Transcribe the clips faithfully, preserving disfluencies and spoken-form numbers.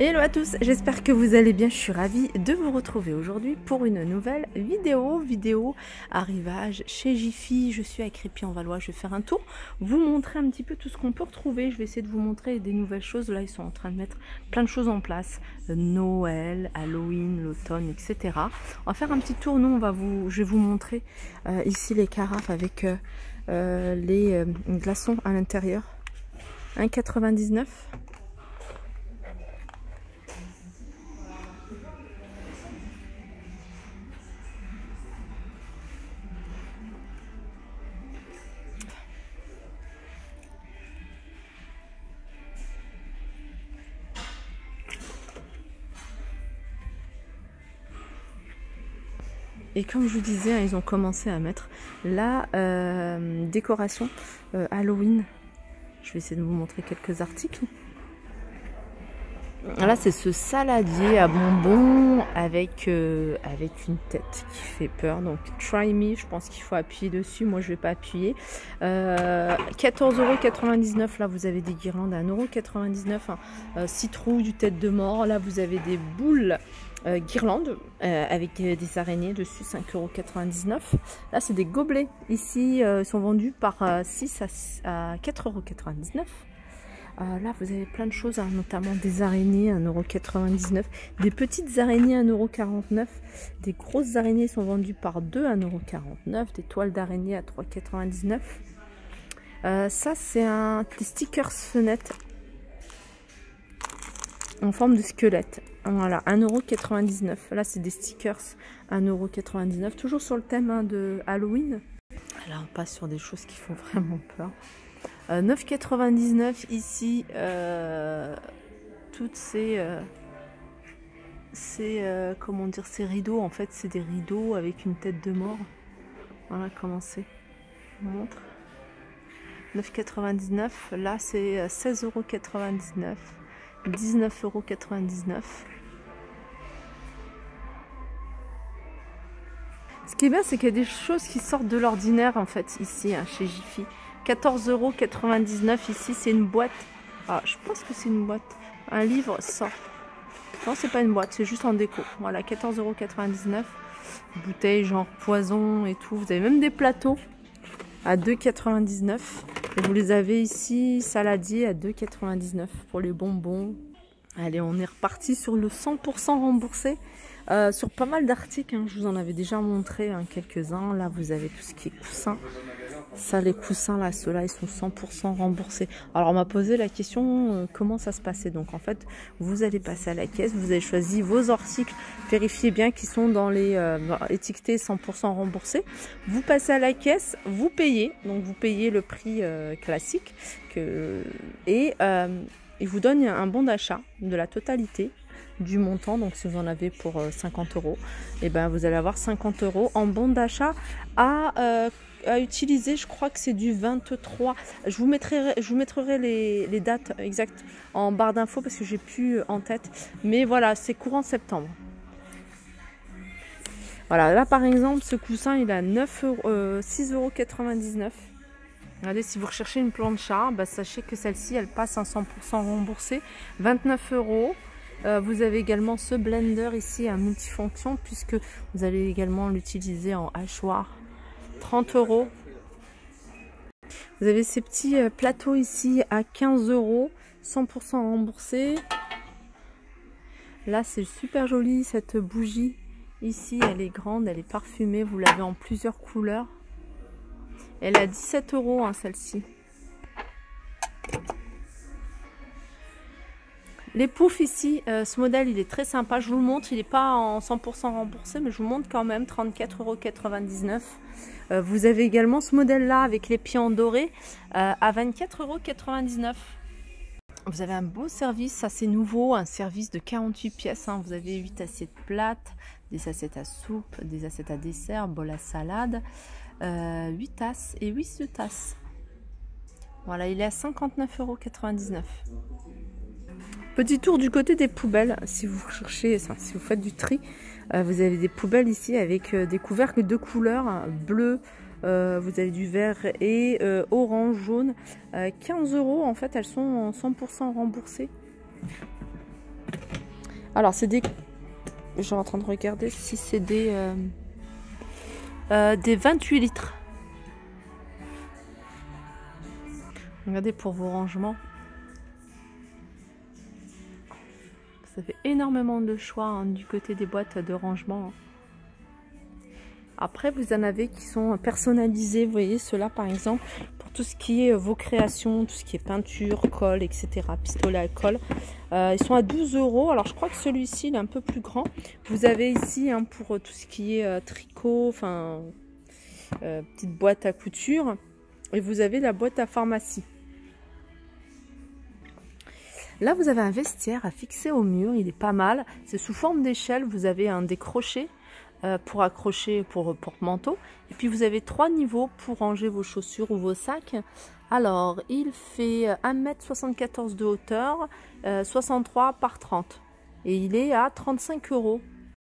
Hello à tous, j'espère que vous allez bien, je suis ravie de vous retrouver aujourd'hui pour une nouvelle vidéo, vidéo arrivage chez Jiffy. Je suis à Crépy-en-Valois, je vais faire un tour, vous montrer un petit peu tout ce qu'on peut retrouver. Je vais essayer de vous montrer des nouvelles choses, là ils sont en train de mettre plein de choses en place, Noël, Halloween, l'automne, et cetera. On va faire un petit tour, nous on va vous, je vais vous montrer euh, ici les carafes avec euh, euh, les euh, glaçons à l'intérieur, un quatre-vingt-dix-neuf. Et comme je vous disais, hein, ils ont commencé à mettre la euh, décoration euh, Halloween. Je vais essayer de vous montrer quelques articles. Là, c'est ce saladier à bonbons avec, euh, avec une tête qui fait peur. Donc, try me, je pense qu'il faut appuyer dessus. Moi, je ne vais pas appuyer. Euh, quatorze euros quatre-vingt-dix-neuf. Là, vous avez des guirlandes à un euro quatre-vingt-dix-neuf. Hein. Euh, citrouille, du tête de mort. Là, vous avez des boules. Euh, guirlande euh, avec euh, des araignées dessus, cinq euros quatre-vingt-dix-neuf. Là c'est des gobelets, ici euh, sont vendus par euh, six à quatre euros quatre-vingt-dix-neuf. Euh, là vous avez plein de choses, hein, notamment des araignées, un euro quatre-vingt-dix-neuf, des petites araignées, un euro quarante-neuf, des grosses araignées sont vendues par deux, un euro quarante-neuf, des toiles d'araignée à trois euros quatre-vingt-dix-neuf. Euh, ça c'est un des stickers fenêtres en forme de squelette. Voilà, un euro quatre-vingt-dix-neuf. Là, c'est des stickers, un euro quatre-vingt-dix-neuf. Toujours sur le thème hein, de Halloween. Là, on passe sur des choses qui font vraiment peur. Euh, neuf euros quatre-vingt-dix-neuf ici. Euh, toutes ces... Euh, ces euh, comment dire, ces rideaux. En fait, c'est des rideaux avec une tête de mort. Voilà comment c'est. Je vous montre. neuf euros quatre-vingt-dix-neuf. Là, c'est seize euros quatre-vingt-dix-neuf. dix-neuf euros quatre-vingt-dix-neuf. Ce qui est bien, c'est qu'il y a des choses qui sortent de l'ordinaire en fait ici hein, chez Jiffy. quatorze euros quatre-vingt-dix-neuf ici, c'est une boîte. Ah, je pense que c'est une boîte. Un livre sort. Non, c'est pas une boîte, c'est juste en déco. Voilà, quatorze euros quatre-vingt-dix-neuf. Bouteilles genre poison et tout. Vous avez même des plateaux à deux euros quatre-vingt-dix-neuf. Et vous les avez ici, saladier à deux euros quatre-vingt-dix-neuf pour les bonbons. Allez, on est reparti sur le cent pour cent remboursé. Euh, sur pas mal d'articles, hein, je vous en avais déjà montré hein, quelques-uns. Là, vous avez tout ce qui est coussins. Ça, les coussins, là, ceux-là, ils sont cent pour cent remboursés. Alors, on m'a posé la question, euh, comment ça se passait. Donc, en fait, vous allez passer à la caisse, vous avez choisi vos articles, vérifiez bien qu'ils sont dans les euh, étiquetés cent pour cent remboursés. Vous passez à la caisse, vous payez. Donc, vous payez le prix euh, classique. Que, et euh, ils vous donnent un bon d'achat de la totalité du montant. Donc, si vous en avez pour euh, cinquante euros, et ben, vous allez avoir cinquante euros en bon d'achat à... Euh, à utiliser. Je crois que c'est du vingt-trois. Je vous mettrai, je vous mettrai les, les dates exactes en barre d'infos parce que j'ai plus en tête. Mais voilà, c'est courant septembre. Voilà, là par exemple, ce coussin il a neuf euros, euh, six euros quatre-vingt-dix-neuf. Regardez, si vous recherchez une plancha, bah, sachez que celle-ci elle passe en cent pour cent remboursée, vingt-neuf euros. Euh, vous avez également ce blender ici à multifonction puisque vous allez également l'utiliser en hachoir. trente euros. Vous avez ces petits euh, plateaux ici à quinze euros, cent pour cent remboursé. Là, c'est super joli cette bougie. Ici, elle est grande, elle est parfumée. Vous l'avez en plusieurs couleurs. Elle a dix-sept euros, hein, celle-ci. Les poufs ici, euh, ce modèle il est très sympa, je vous le montre, il n'est pas en cent pour cent remboursé, mais je vous montre quand même, trente-quatre euros quatre-vingt-dix-neuf. Euh, vous avez également ce modèle là avec les pieds en doré euh, à vingt-quatre euros quatre-vingt-dix-neuf. Vous avez un beau service, ça c'est nouveau, un service de quarante-huit pièces, hein. Vous avez huit assiettes plates, des assiettes à soupe, des assiettes à dessert, bol à salade, euh, huit tasses et huit sous-tasses. Voilà, il est à cinquante-neuf euros quatre-vingt-dix-neuf. Petit tour du côté des poubelles, si vous cherchez, enfin, si vous faites du tri, euh, vous avez des poubelles ici avec euh, des couvercles de couleurs, hein, bleu, euh, vous avez du vert et euh, orange, jaune, euh, quinze euros en fait, elles sont en cent pour cent remboursées. Alors, c'est des... Je suis en train de regarder si c'est des... Euh, euh, des vingt-huit litres. Regardez pour vos rangements. Ça fait énormément de choix hein, du côté des boîtes de rangement. Après, vous en avez qui sont personnalisés. Vous voyez, ceux-là, par exemple, pour tout ce qui est vos créations, tout ce qui est peinture, colle, et cetera. Pistolet à colle. Euh, ils sont à douze euros. Alors, je crois que celui-ci, il est un peu plus grand. Vous avez ici, hein, pour tout ce qui est euh, tricot, enfin, euh, petite boîte à couture. Et vous avez la boîte à pharmacie. Là, vous avez un vestiaire à fixer au mur. Il est pas mal. C'est sous forme d'échelle. Vous avez un décroché euh, pour accrocher pour porte-manteau. Et puis, vous avez trois niveaux pour ranger vos chaussures ou vos sacs. Alors, il fait un mètre soixante-quatorze de hauteur, euh, soixante-trois par trente. Et il est à trente-cinq euros.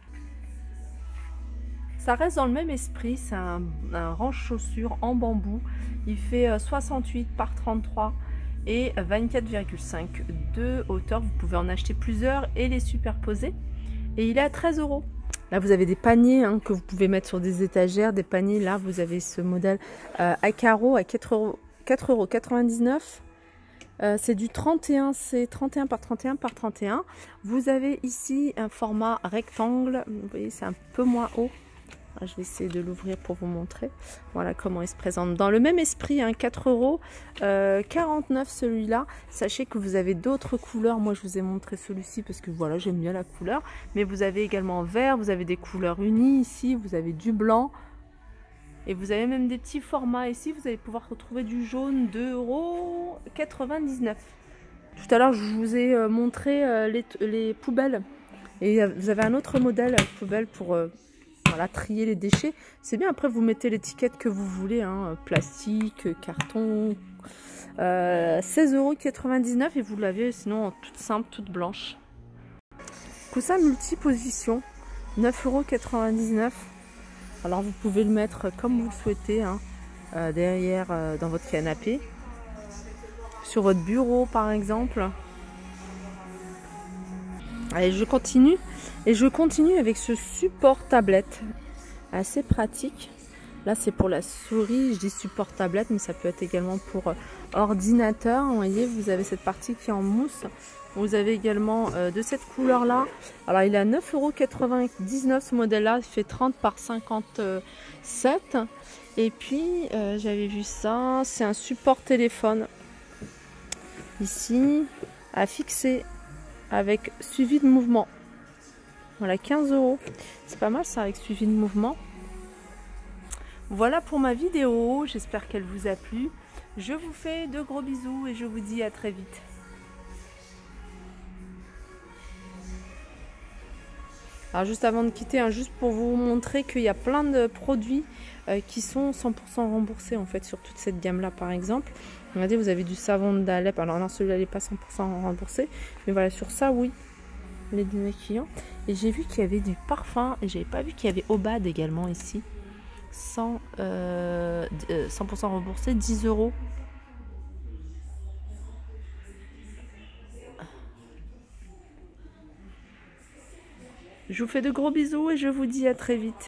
Ça reste dans le même esprit. C'est un, un range-chaussures en bambou. Il fait euh, soixante-huit par trente-trois. Et vingt-quatre virgule cinq de hauteur. Vous pouvez en acheter plusieurs et les superposer. Et il est à treize euros. Là, vous avez des paniers hein, que vous pouvez mettre sur des étagères. Des paniers, là, vous avez ce modèle euh, à carreaux à quatre euros quatre-vingt-dix-neuf. Euh, c'est du trente et un, c'est trente et un par trente et un par trente et un. Vous avez ici un format rectangle. Vous voyez, c'est un peu moins haut. Je vais essayer de l'ouvrir pour vous montrer. Voilà comment il se présente. Dans le même esprit, hein, quatre euros quarante-neuf celui-là. Sachez que vous avez d'autres couleurs. Moi, je vous ai montré celui-ci parce que voilà, j'aime bien la couleur. Mais vous avez également vert, vous avez des couleurs unies ici, vous avez du blanc. Et vous avez même des petits formats ici. Vous allez pouvoir retrouver du jaune, deux euros quatre-vingt-dix-neuf. Tout à l'heure, je vous ai montré les, les poubelles. Et vous avez un autre modèle poubelle pour... Voilà, trier les déchets. C'est bien, après vous mettez l'étiquette que vous voulez, hein, plastique, carton. Euh, seize euros quatre-vingt-dix-neuf et vous l'avez sinon en toute simple, toute blanche. Coussin multiposition, neuf euros quatre-vingt-dix-neuf. Alors vous pouvez le mettre comme vous le souhaitez, hein, euh, derrière euh, dans votre canapé, sur votre bureau par exemple. Allez, je continue. Et je continue avec ce support tablette. Assez pratique. Là, c'est pour la souris. Je dis support tablette, mais ça peut être également pour euh, ordinateur. Vous voyez, vous avez cette partie qui est en mousse. Vous avez également euh, de cette couleur-là. Alors, il est à neuf euros quatre-vingt-dix-neuf. Ce modèle-là, il fait trente par cinquante-sept. Et puis, euh, j'avais vu ça. C'est un support téléphone. Ici, à fixer. Avec suivi de mouvement. Voilà, quinze euros. C'est pas mal ça avec suivi de mouvement. Voilà pour ma vidéo. J'espère qu'elle vous a plu. Je vous fais de gros bisous et je vous dis à très vite. Alors juste avant de quitter, hein, juste pour vous montrer qu'il y a plein de produits euh, qui sont cent pour cent remboursés en fait sur toute cette gamme là par exemple. Regardez, vous avez du savon d'Alep. Alors non, celui-là n'est pas cent pour cent remboursé. Mais voilà, sur ça, oui. Les démaquillants. Et j'ai vu qu'il y avait du parfum. Et j'avais pas vu qu'il y avait Obad également ici. cent pour cent remboursé, dix euros. Je vous fais de gros bisous et je vous dis à très vite.